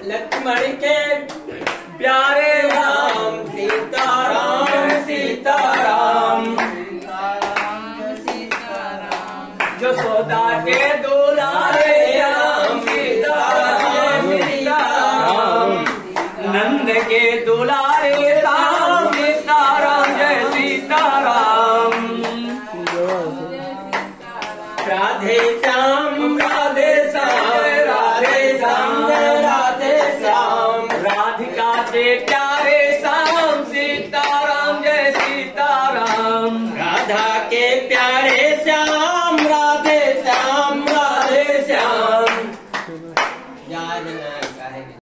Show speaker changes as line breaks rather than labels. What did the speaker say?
लक्ष्मण के प्यारे राम सीताराम सीताराम यशोदा के दुलारे राम सीताराम सीताराम नंद के दुलारे राम सीताराम जय सीताराम राधे श्याम राधे श्याम राधे श्याम राधे श्याम राधिका के प्यारे श्याम सीताराम जय सीताराम राधा के प्यारे श्याम राधे श्याम राधे श्याम।